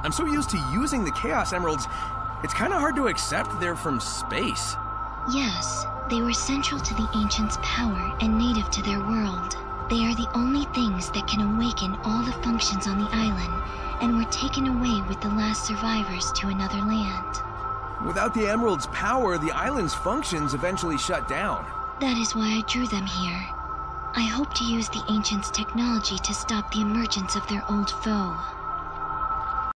I'm so used to using the Chaos Emeralds, it's kind of hard to accept they're from space. Yes, they were central to the Ancients' power and native to their world. They are the only things that can awaken all the functions on the island, and were taken away with the last survivors to another land. Without the Emerald's power, the island's functions eventually shut down. That is why I drew them here. I hope to use the Ancients' technology to stop the emergence of their old foe.